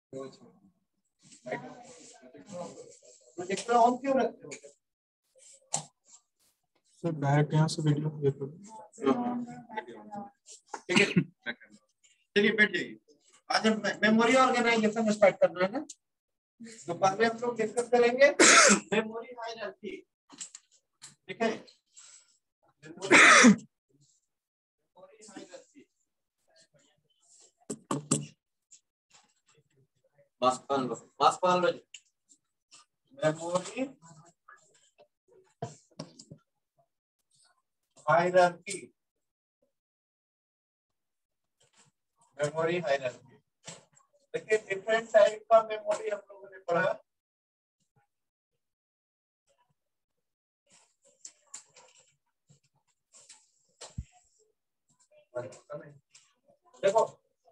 Projector on क्यों रखते हो सर? डायरेक्ट यहाँ से वीडियो देखो। ठीक है, चलिए बैठ जाइए। आज हम मेमोरी ऑर्गेनाइजेशन स्टार्ट करना है ना, तो पहले हम लोग डिस्कस करेंगे मेमोरी हायरार्की। ठीक है, मेमोरी हायरार्की। मास्क पहन लो। Memory hierarchy, memory hierarchy. देखिए डिफरेंट टाइप का मेमोरी हम लोगों ने पढ़ा। देखो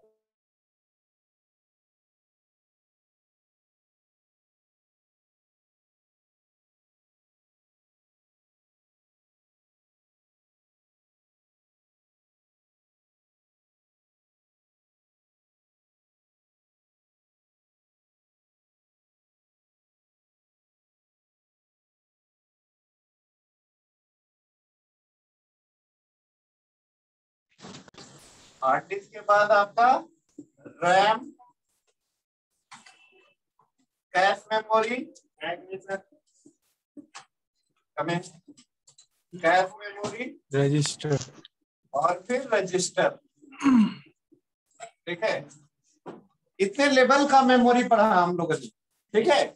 हार्ड डिस्क के बाद आपका RAM, cache memory, cache memory, register और फिर रजिस्टर। ठीक है, इतने लेवल का मेमोरी पढ़ा हम लोगों ने। ठीक है,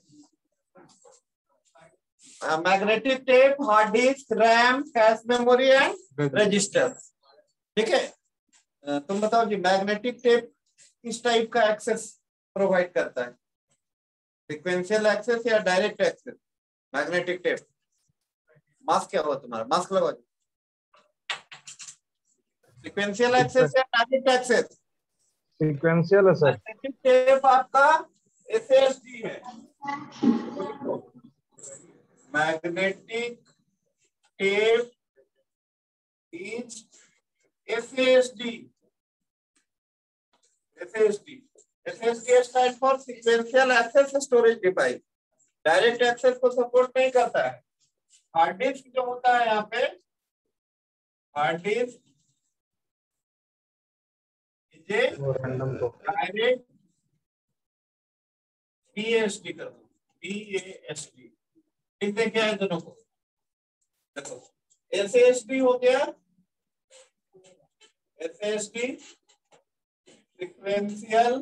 magnetic tape, hard disk, RAM, cache memory and register. ठीक है, तुम बताओ जी, मैग्नेटिक टेप किस टाइप का एक्सेस प्रोवाइड करता है? सीक्वेंशियल एक्सेस या direct access? Magnetic tape. Mask क्या हुआ तुम्हारा? मास्क लगाओ। सीक्वेंशियल एक्सेस या डायरेक्ट एक्सेस? सीक्वेंशियल है सर। मैग्नेटिक टेप आपका एसएसडी है। Magnetic tape is SSD. SSD stand for sequential access storage device. Direct access को सपोर्ट नहीं करता है। हार्ड डिस्क जो होता है यहाँ पे, हार्ड डिस्क डायरेक्ट डीएसडी कर दो, डीएसडी। लिख दे क्या है दोनों को? देखो, एसएसडी हो गया, SSD sequential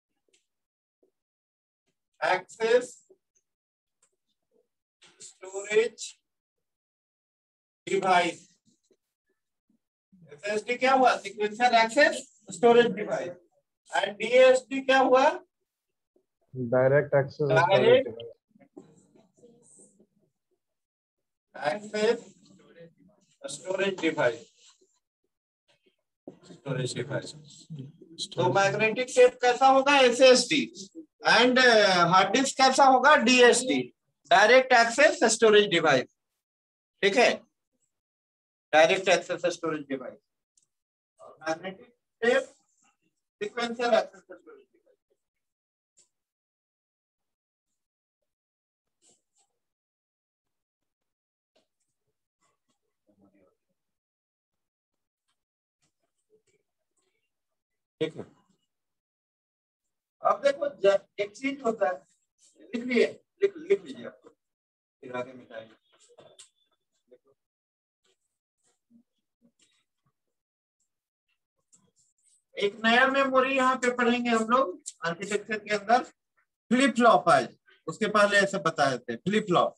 access storage device. SSD क्या हुआ? Sequential access storage device. And DSD क्या हुआ? Direct access direct access storage device. Storage device. तो मैग्नेटिक टेप कैसा होगा? एसएसडी। एंड हार्ड डिस्क कैसा होगा? DSD, direct access storage device. ठीक है, डायरेक्ट एक्सेस स्टोरेज डिवाइस। और magnetic tape sequential access storage device. ठीक है, अब देखो एक चीज होता है, लिख लिए, लिख लीजिए आपको, फिर आगे मिटाइए। एक नया मेमोरी यहाँ पे पढ़ेंगे हम लोग आर्किटेक्चर के अंदर, फ्लिप फ्लॉप। आज उसके पहले ऐसे बता देते हैं, flip flop.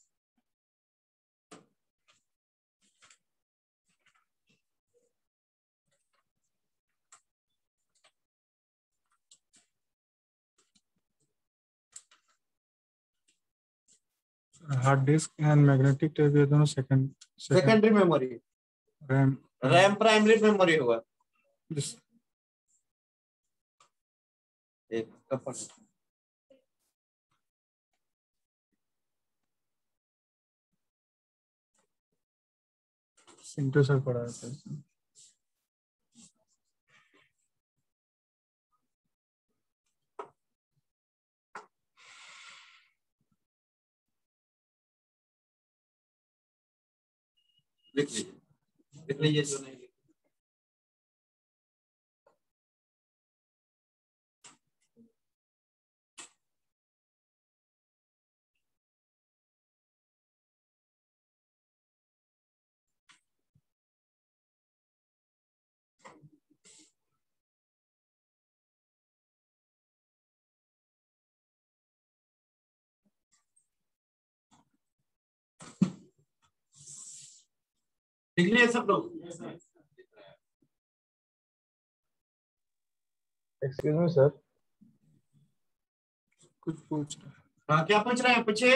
Hard disk and magnetic tape ये दोनों secondary memory. RAM primary memory होगा। एक सिंटू सर पढ़ा था। लिख लीजिए जो नहीं। लिख लिए सब लोग? एक्सक्यूज मी सर, कुछ पूछ रहा है। हाँ, क्या पूछ रहे हैं? पूछिए।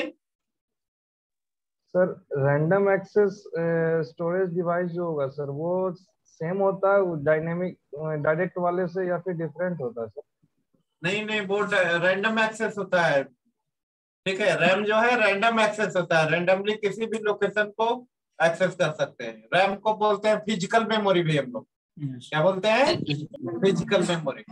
Sir random access storage device जो होगा सर, वो सेम होता है डायनेमिक डायरेक्ट वाले से या फिर डिफरेंट होता है सर? नहीं नहीं, वो रैंडम एक्सेस होता है। ठीक है, रैम जो है रैंडम एक्सेस होता है, रैंडमली किसी भी लोकेशन को एक्सेस कर सकते हैं। रैम को बोलते हैं फिजिकल मेमोरी भी हम लोग। क्या बोलते हैं? Physical memory.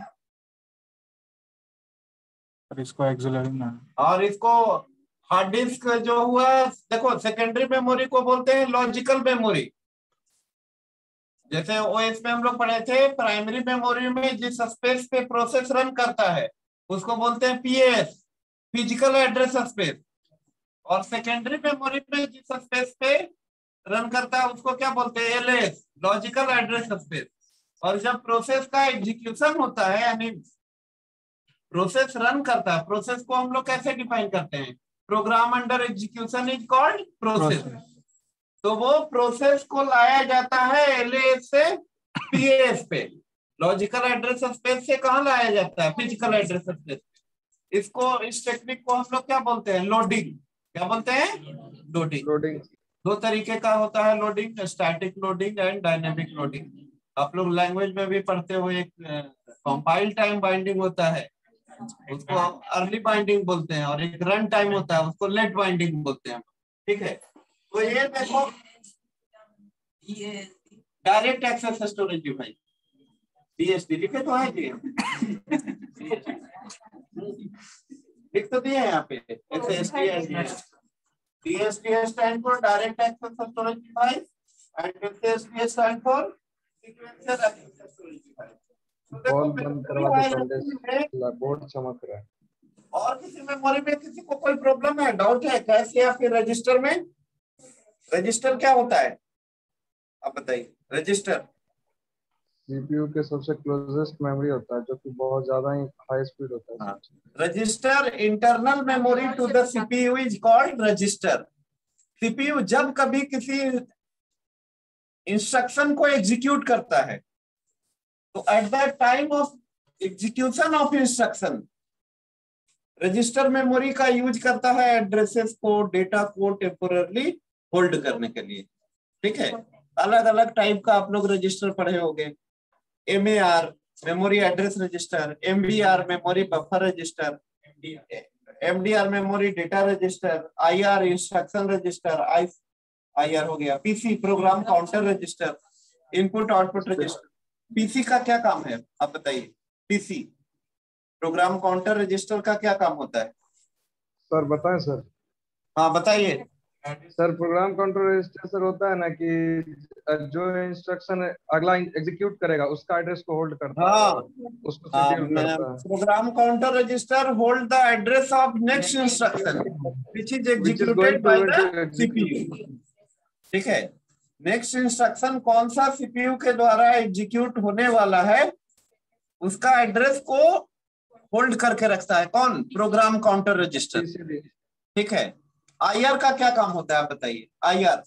और इसको एक्सिलरी ना। और इसको हार्ड डिस्क जो हुआ, देखो सेकेंडरी मेमोरी को बोलते हैं लॉजिकल मेमोरी। जैसे ओएस में हम लोग पढ़े थे, प्राइमरी मेमोरी में जिस स्पेस पे प्रोसेस रन करता है उसको बोलते हैं पीएस, फिजिकल एड्रेस स्पेस। और सेकेंडरी मेमोरी में जिस स्पेस पे रन करता है उसको क्या बोलते हैं? LS, logical address space. और जब प्रोसेस का एग्जीक्यूशन होता है, यानी प्रोसेस रन करता है, प्रोसेस को हम लोग कैसे डिफाइन करते हैं? Program under execution is called process. तो वो प्रोसेस को लाया जाता है एलएस से पीएस पे। लॉजिकल एड्रेस स्पेस से कहाँ लाया जाता है? Physical address space. इसको, इस टेक्निक को हम लोग क्या बोलते हैं? लोडिंग। क्या बोलते हैं? लोडिंग। लोडिंग। दो तरीके का होता है loading, static loading and dynamic loading. आप लोग लैंग्वेज में भी पढ़ते हो, एक कंपाइल टाइम बाइंडिंग होता है, उसको अर्ली बाइंडिंग बोलते हैं, और एक रन टाइम होता है, उसको लेट बाइंडिंग बोलते हैं। ठीक है, तो ये देखो, direct access storage device, DSD लिखे तो है जी। लिख तो दिए यहाँ पे SSD. DSD stand for direct access storage device and SSD stand for sequential access storage device. तो देखो बॉल बंद करवा के पहले बोर्ड चमक रहा है। और किसी मेमोरी में किसी को कोई प्रॉब्लम है, डाउट है? कैसे या फिर रजिस्टर में? रजिस्टर क्या होता है आप बताइए? रजिस्टर सीपीयू के सबसे क्लोजेस्ट मेमोरी होता है, जो कि बहुत ज्यादा ही हाई स्पीड होता है। Register internal memory to the CPU is called register. CPU जब कभी किसी इंस्ट्रक्शन को एग्जीक्यूट करता है तो at the time of execution of instruction register memory का यूज करता है एड्रेसेस को, डेटा को टेम्पोररली होल्ड करने के लिए। ठीक है, अलग अलग टाइप का आप लोग रजिस्टर पढ़े होंगे। MAR memory address register, MBR memory buffer register, MDR memory data register, IR instruction register, IR हो गया, PC program counter register, input output register. PC का क्या काम है आप बताइए? पीसी प्रोग्राम काउंटर रजिस्टर का क्या काम होता है? सर बताएं सर। हाँ बताइए sir, program counter register sir होता है ना कि जो इंस्ट्रक्शन अगला एग्जीक्यूट करेगा उसका एड्रेस को होल्ड करता है, हाँ उसको शेड्यूल करता है। Program counter register hold the address of next instruction which is executed by the CPU. ठीक है, नेक्स्ट इंस्ट्रक्शन कौन सा सीपीयू के द्वारा एग्जीक्यूट होने वाला है उसका एड्रेस को होल्ड करके रखता है कौन? Program counter register. ठीक है, आईआर का क्या काम होता है आप बताइए? आईआर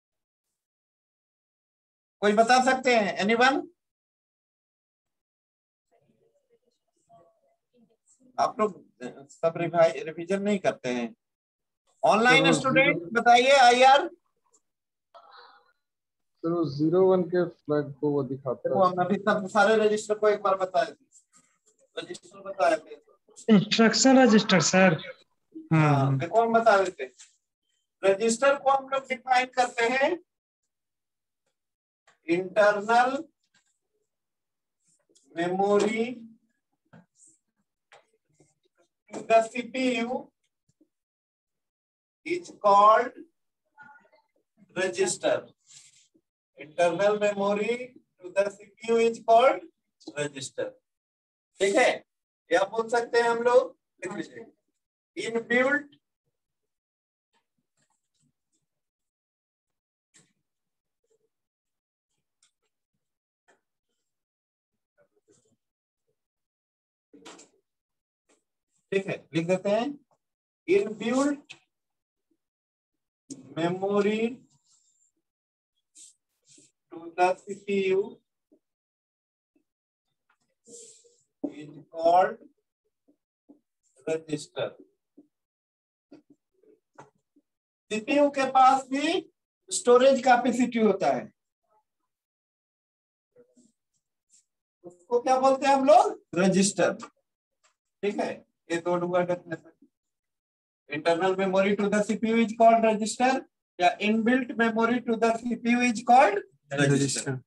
कोई बता सकते हैं? एनीवन? आप लोग सब रिवीजन नहीं करते हैं। ऑनलाइन स्टूडेंट बताइए आईआर। सर वो 01 के फ्लैग को वो दिखाता है। हम अभी तक सारे रजिस्टर को एक बार बताए थे। रजिस्टर बताए थे, इंस्ट्रक्शन रजिस्टर सर। हाँ देखो हम बता देते। रजिस्टर को हम लोग डिफाइन करते हैं internal memory to the CPU is called register. Internal memory to the CPU is called register. ठीक है, या बोल सकते हैं हम लोग, लिख लीजिए इनबिल्ट ठीक है, लिख देते हैं inbuilt memory to the CPU is called register. CPU के पास भी स्टोरेज कैपेसिटी होता है, उसको क्या बोलते हैं हम लोग, रजिस्टर। ठीक है, ये दो word definition, internal memory to the CPU is called register या inbuilt memory to the CPU is called register.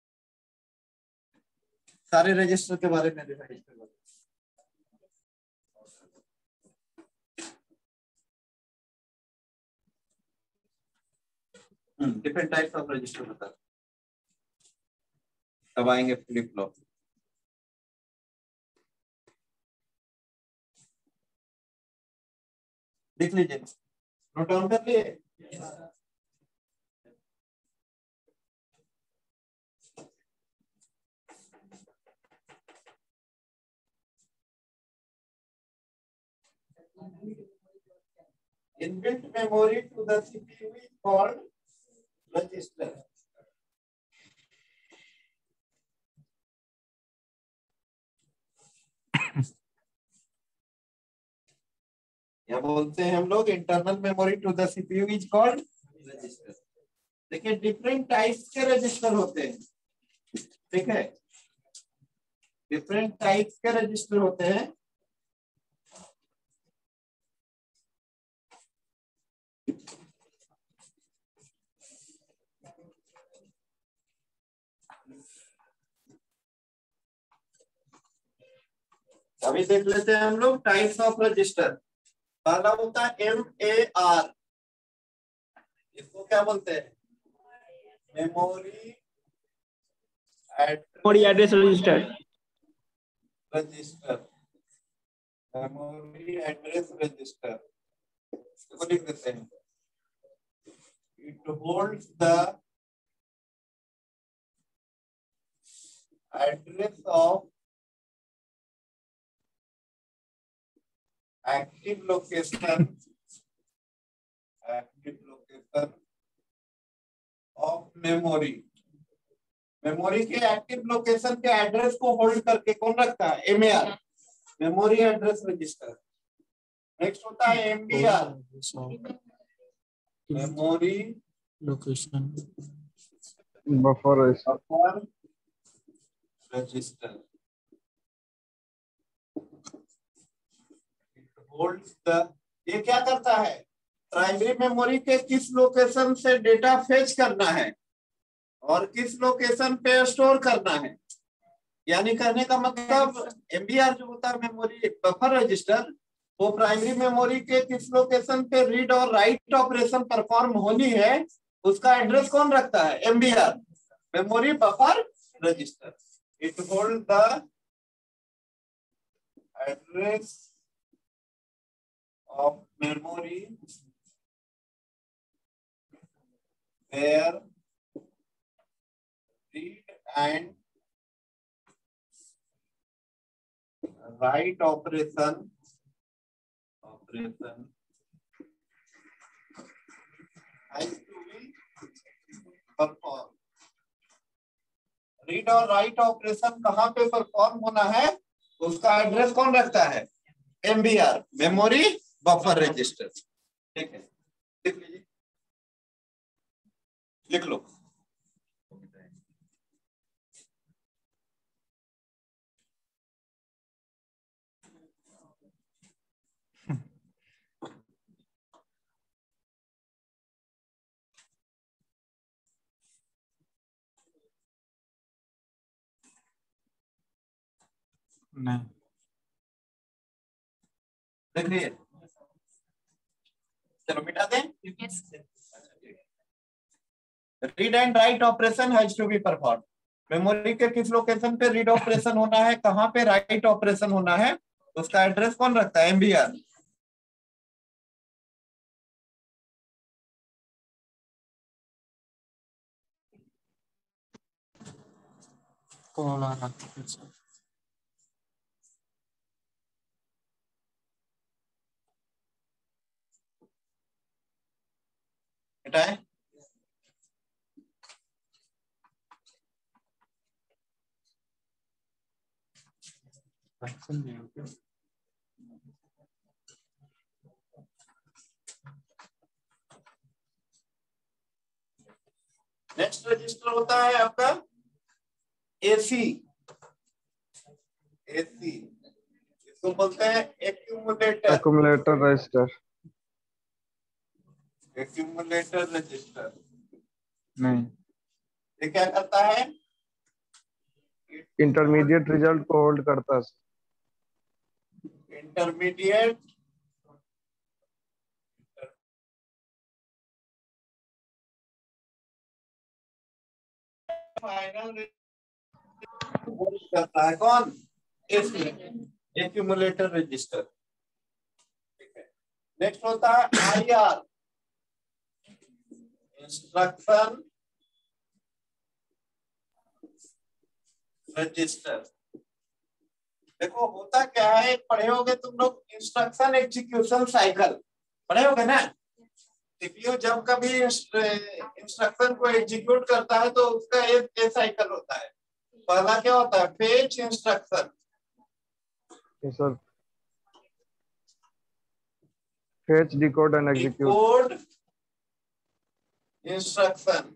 सारे रजिस्टर के बारे में डिफरेंट टाइप्स ऑफ रजिस्टर बता, तब आएंगे फ्लिप फ्लॉप। देख लीजिए, नोट डाउन कर लिए। Inbuilt memory to the CPU is called register. या बोलते हैं हम लोग internal memory to the CPU is called register. देखिए डिफरेंट टाइप्स के रजिस्टर होते हैं, ठीक है, डिफरेंट टाइप्स के रजिस्टर होते हैं। अभी देख लेते हैं हम लोग टाइप्स ऑफ रजिस्टर। पहला होता है MAR, इसको क्या बोलते हैं, memory address register. Register, memory address register, इसको लिख देते हैं। It holds the address of active location of memory। Memory के एक्टिव लोकेशन के एड्रेस को होल्ड करके कौन रखता है, MAR, memory address register. Next होता है MBR, memory location buffer register. Holds the, ये क्या करता है, प्राइमरी मेमोरी के किस लोकेशन से डेटा फेच करना है और किस लोकेशन पे स्टोर करना है। यानी कहने का मतलब MBR जो होता है मेमोरी बफर रजिस्टर, वो प्राइमरी मेमोरी के किस लोकेशन पे रीड और राइट ऑपरेशन परफॉर्म होनी है, उसका एड्रेस कौन रखता है, MBR, memory buffer register. It hold the address of memory where read and write operation has to be performed। Read और राइट ऑपरेशन कहाँ पे परफॉर्म होना है, उसका एड्रेस कौन रखता है, MBR, मेमोरी बफर रजिस्टर। ठीक है, लिख लीजिए, लिख लो। नहीं, लिख लीजिए, चलो मिटा दें। Read and write operation has to be perform. Memory के किस लोकेशन पे रीड ऑपरेशन होना है, कहां पे राइट ऑपरेशन होना है, उसका एड्रेस कौन रखता है? एमबीआर। कॉल आ रहा था सर। बेटा है वैक्सीन नहीं हो क्या? नेक्स्ट रजिस्टर होता है आपका एसी। एसी इसको बोलते हैं accumulator. Accumulator register. Accumulator register नहीं। ये क्या करता है? इंटरमीडिएट रिजल्ट को होल्ड करता है। इंटरमीडिएट फाइनल करता है कौन? AC accumulator register. ठीक है। नेक्स्ट होता है आईआर इंस्ट्रक्शन रजिस्टर। देखो होता क्या है, पढ़े होगे तुम लोग इंस्ट्रक्शन एग्जीक्यूशन साइकिल, पढ़े होगे ना? सीपीयू जब कभी इंस्ट्रक्शन को एग्जीक्यूट करता है तो उसका एक साइकिल होता है। पहला क्या होता है? Fetch instruction. Sir fetch, decode and execute. Decode instruction.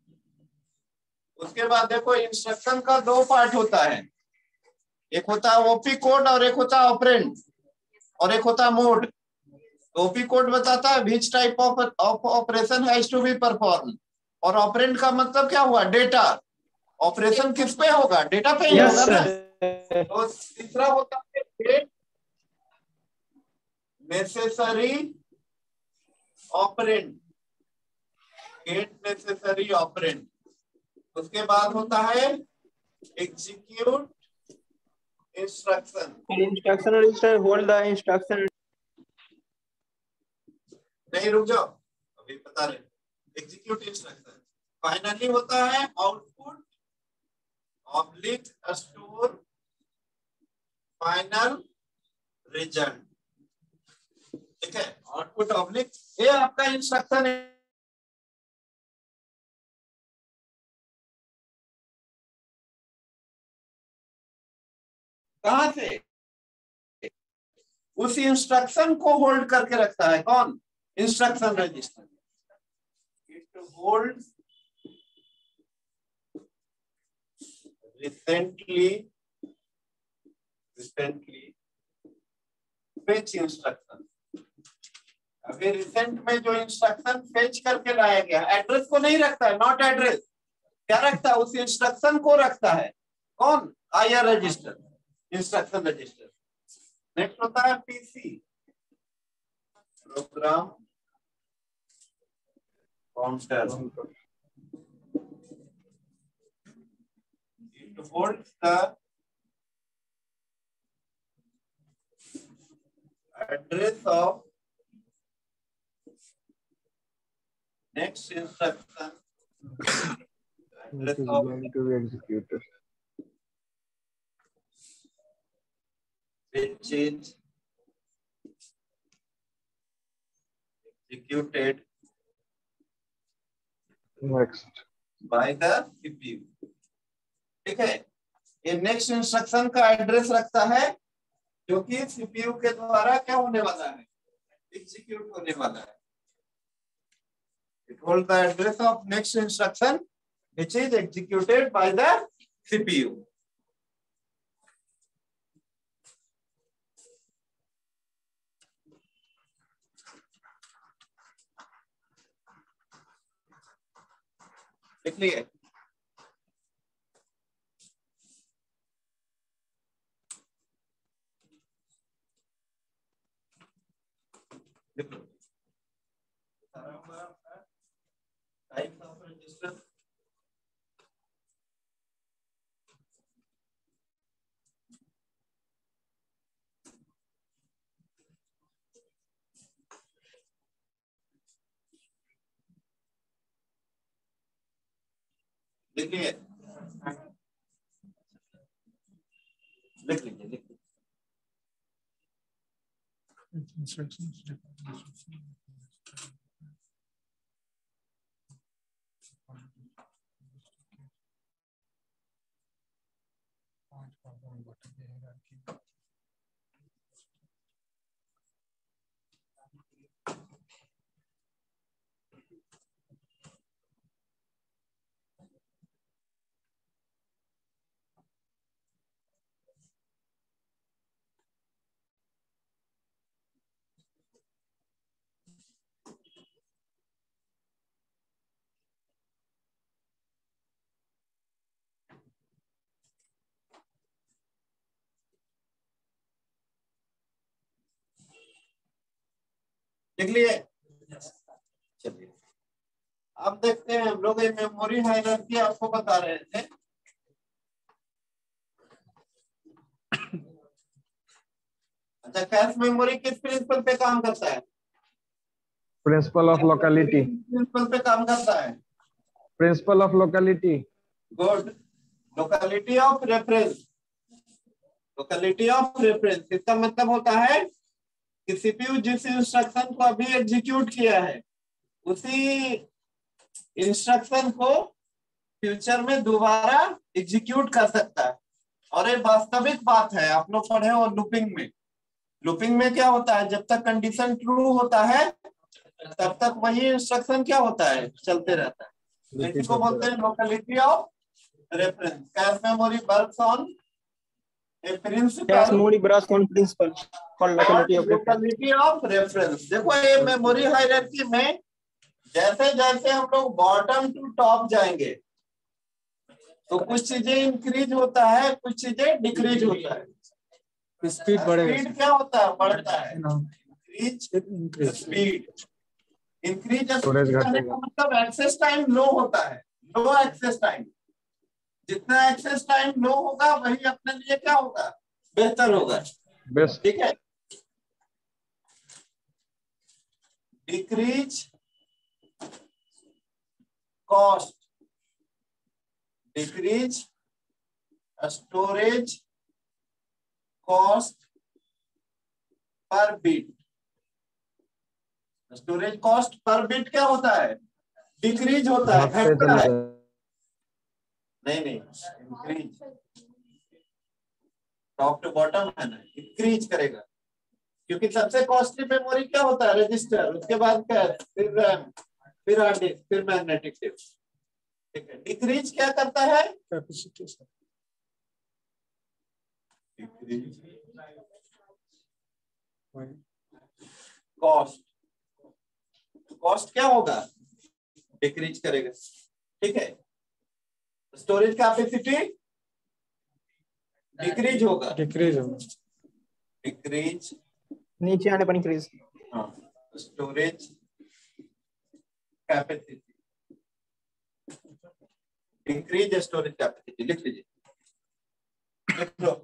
उसके बाद देखो इंस्ट्रक्शन का दो पार्ट होता है, एक होता है ओपी कोड और एक होता है ऑपरेंड और एक होता है मोड। ओपी कोड बताता है which type of operation has to be perform, और ऑपरेंड का मतलब क्या हुआ? डेटा। ऑपरेशन किस पे होगा? डेटा पे ही यस होगा ना। सर। तो तीसरा होता है get necessary operand. Get necessary operand. उसके बाद होता है execute instruction. Instruction register hold the instruction. नहीं रुक जाओ, अभी बता रहे। Execute instruction. फाइनली होता है output oblique store final result. ठीक है, आउटपुट ऑब्लिक ये आपका इंस्ट्रक्शन है। कहां से? उस इंस्ट्रक्शन को होल्ड करके रखता है कौन? Instruction register. It hold recently fetch instruction. अभी रिसेंट में जो इंस्ट्रक्शन फेच करके लाया गया, एड्रेस को नहीं रखता है, नॉट एड्रेस। क्या रखता है? उस इंस्ट्रक्शन को रखता है कौन? IR register, instruction register. Next होता है PC program counter. It holds the address of next instruction, Which address is of going to be executed. which is executed Next. by the CPU। ठीक है, ये next instruction का address रखता है जो कि सीपीयू के द्वारा क्या होने वाला है? एग्जीक्यूट होने वाला है। It holds the address of next instruction which is executed by the CPU। लिख लिए? लिख लो। टाइप्स ऑफ रजिस्टर लिखिए, लिख लीजिए, लिख लीजिए। लिख लिए? चलिए, अब देखते हैं हम लोग ये मेमोरी हायरार्की आपको बता रहे थे। अच्छा, कैश मेमोरी किस प्रिंसिपल पे काम करता है? Principle of locality. प्रिंसिपल पे काम करता है। Principle of locality. Good. Locality of reference. Locality of reference इसका मतलब होता है कि सीपीयू जिस इंस्ट्रक्शन को अभी एग्जीक्यूट किया है उसी इंस्ट्रक्शन को फ्यूचर में दोबारा एग्जीक्यूट कर सकता है। और ये वास्तविक बात है, आप लोग पढ़े हो लूपिंग में। लूपिंग में क्या होता है, जब तक कंडीशन ट्रू होता है तब तक वही इंस्ट्रक्शन क्या होता है, चलते रहता है। इसी को बोलते हैं locality of reference. Cache memory works on a principle Cache memory works on principle called locality of reference. Locality of reference. देखो ये मेमोरी हायरार्की में जैसे जैसे हम लोग बॉटम टू टॉप जाएंगे तो कुछ चीजें इंक्रीज होता है, कुछ चीजें डिक्रीज होता है। स्पीड बढ़ेगा। स्पीड क्या होता है, बढ़ता है। इंक्रीज स्पीड इंक्रीज Storage करने घटेगा। का मतलब एक्सेस टाइम लो होता है, लो एक्सेस टाइम। जितना एक्सेस टाइम लो होगा वही अपने लिए क्या होगा, बेहतर होगा। बेस्ट। ठीक है। Decrease cost, decrease storage cost per bit. Storage cost per bit क्या होता है, डिक्रीज होता है, घटते घटता चला है। जाए। नहीं, इंक्रीज, टॉप टू बॉटम है ना, इंक्रीज करेगा। क्योंकि सबसे कॉस्टली मेमोरी क्या होता है, रजिस्टर, उसके बाद क्या है, फिर रैम, फिर हार्ड डिस्क, फिर मैग्नेटिक डिस्क। ठीक है। डिक्रीज क्या करता है, कैपेसिटी से कॉस्ट, कॉस्ट क्या होगा, डिक्रीज करेगा। ठीक है। स्टोरेज कैपेसिटी डिक्रीज होगा, डिक्रीज होगा। डिक्रीज, नीचे आने पर increase. Storage capacity, increase storage capacity. लिख लीजिए, लिख लो।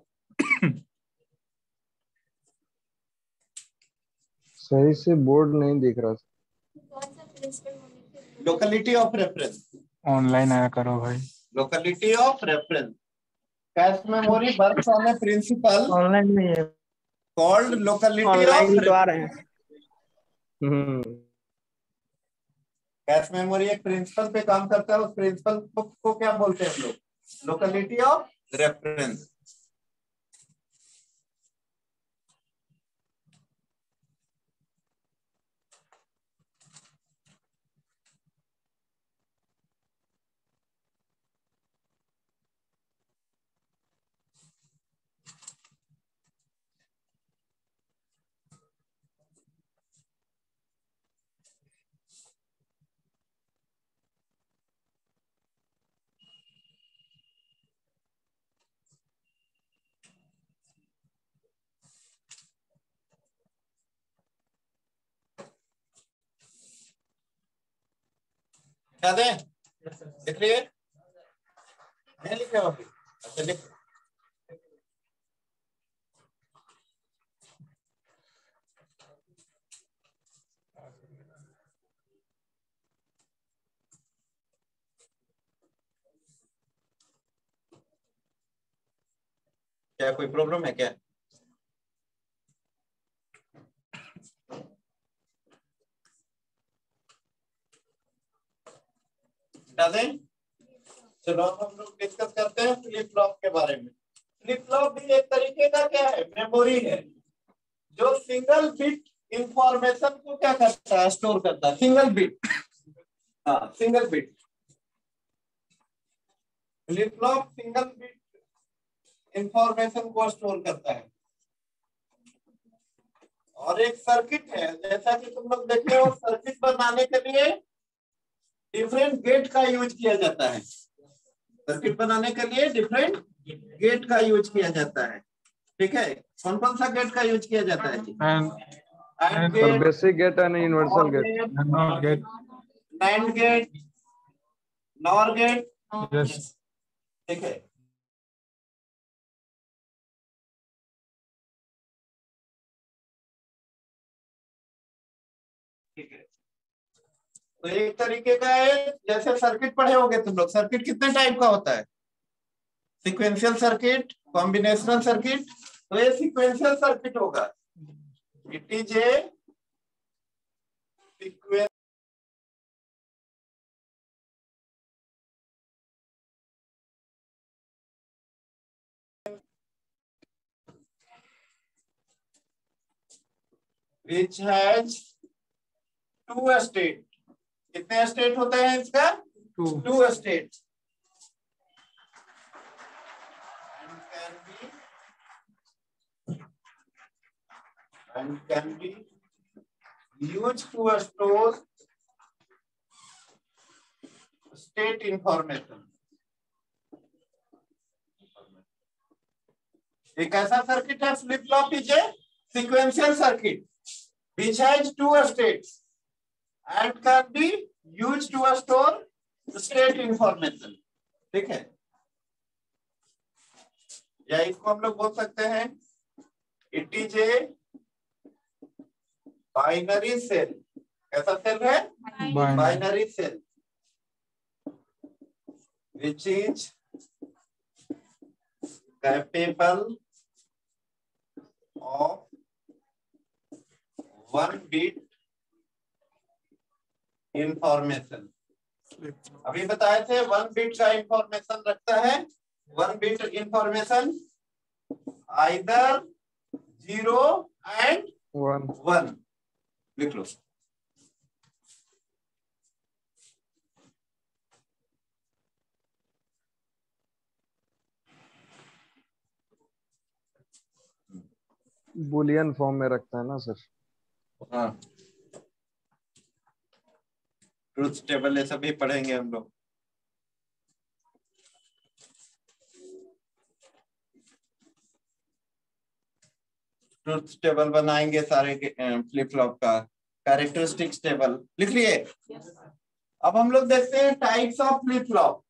सही से बोर्ड नहीं दिख रहा। लोकेलिटी ऑफ रेफरेंस, ऑनलाइन आया करो भाई। Locality of reference. Cache memory works on a principle Online में है। कॉल्ड लोकेलिटी ऑफ Online तो आ रेफरेंस। रहे हैं। कैश मेमोरी एक प्रिंसिपल पे काम करता है, उस प्रिंसिपल को क्या बोलते हैं हम लोग, लोकेलिटी ऑफ रेफरेंस। क्या दें, लिख लिए, नहीं लिखे अभी? अच्छा लिख। क्या कोई प्रॉब्लम है क्या? चलो अब हम लोग डिस्कस करते हैं फ्लिप फ्लॉप के बारे में। फ्लिप फ्लॉप भी एक तरीके का क्या है, मेमोरी है, जो सिंगल बिट इंफॉर्मेशन को क्या करता है, स्टोर करता है। सिंगल बिट, हाँ single bit. Flip flop single bit information को स्टोर करता है। और एक सर्किट है, जैसा कि तुम लोग देखे हो, सर्किट बनाने के लिए डिफरेंट गेट का यूज किया जाता है। सर्किट बनाने के लिए डिफरेंट गेट का यूज किया जाता है। ठीक है, कौन कौन सा गेट का यूज किया जाता है जी? AND sir gate, basic gate and universal gate. Not gate. NAND gate, NOR gate. Yes. ठीक है, ठीक है। तो एक तरीके का है, जैसे सर्किट पढ़े होगे तुम लोग, सर्किट कितने टाइप का होता है? Sequential circuit, combinational circuit. तो ये सीक्वेंशियल सर्किट होगा। It is a sequence which has two state. कितने स्टेट होते हैं इसका? Two state. And can be used to store state information। एक ऐसा सर्किट है, flip flop is a sequential circuit which has two states and can be used to store state information। ठीक है, या इसको हम लोग बोल सकते हैं it is a binary cell. कैसा सेल है? Binary cell which is capable of one bit information। अभी बताए थे 1 बिट का इंफॉर्मेशन रखता है। 1 बिट इंफॉर्मेशन आइदर 0 एंड 1। लिख लो। बुलियन फॉर्म में रखता है ना सर। हाँ, ट्रुथ टेबल ये सभी पढ़ेंगे हम लोग। ट्रुथ टेबल बनाएंगे सारे फ्लिप फ्लॉप का। कैरेक्टरिस्टिक्स टेबल लिख लिए। अब हम लोग देखते हैं types of flip flop.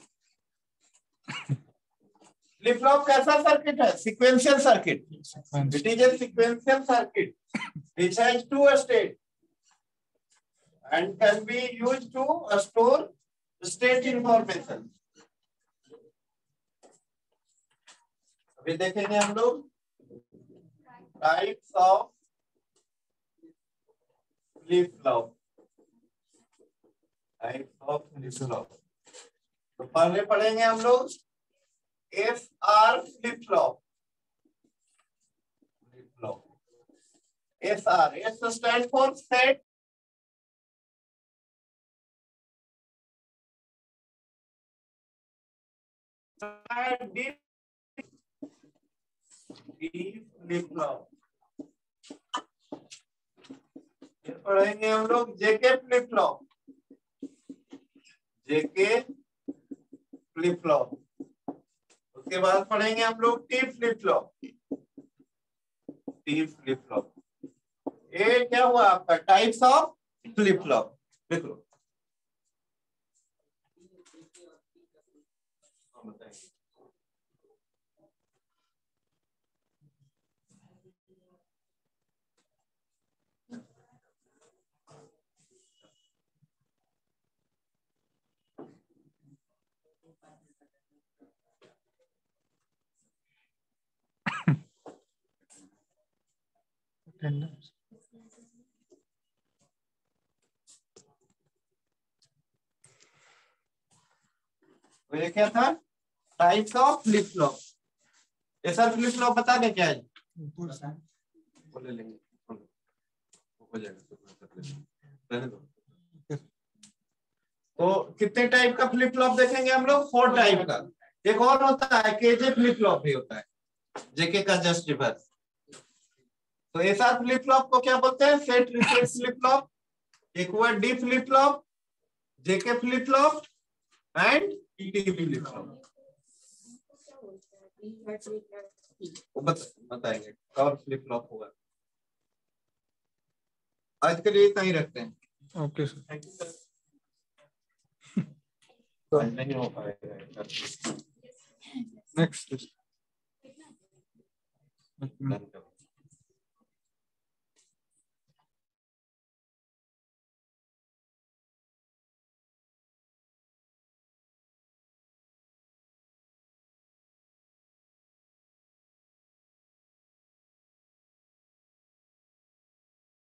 Flip flop कैसा सर्किट है? Sequential circuit. It is a sequential circuit which has two states and can be used to store state information। अभी देखेंगे हम लोग types of flip flop. Types of flip flop तो पहले पढ़ेंगे हम लोग SR flip flop. SR, S stand for set D flip flop. फिर पढ़ेंगे हम लोग JK flip flop. JK flip flop. उसके बाद पढ़ेंगे हम लोग T flip flop. T flip flop. ये क्या हुआ आपका? Types of flip flop. देख लो। तो ये क्या था, टाइप्स ऑफ फ्लिप फ्लॉप। ये सर फ्लिप फ्लॉप बता दें क्या है? बोले लेंगे हो जाएगा। तो कितने टाइप का फ्लिप फ्लॉप देखेंगे हम लोग? 4 टाइप का। एक और होता है केजे फ्लिप फ्लॉप भी होता है, जेके का जस्ट रिवर्स। तो ऐसा फ्लिप फ्लॉप को क्या बोलते हैं? Set repeat flip flop. एक हुआ D flip flop, JK flip flop and T flip flop. वो बताएंगे और फ्लिप फ्लॉप होगा। आज के लिए कहीं रखते हैं। Okay sir. नहीं हो पाएगा। नेक्स्ट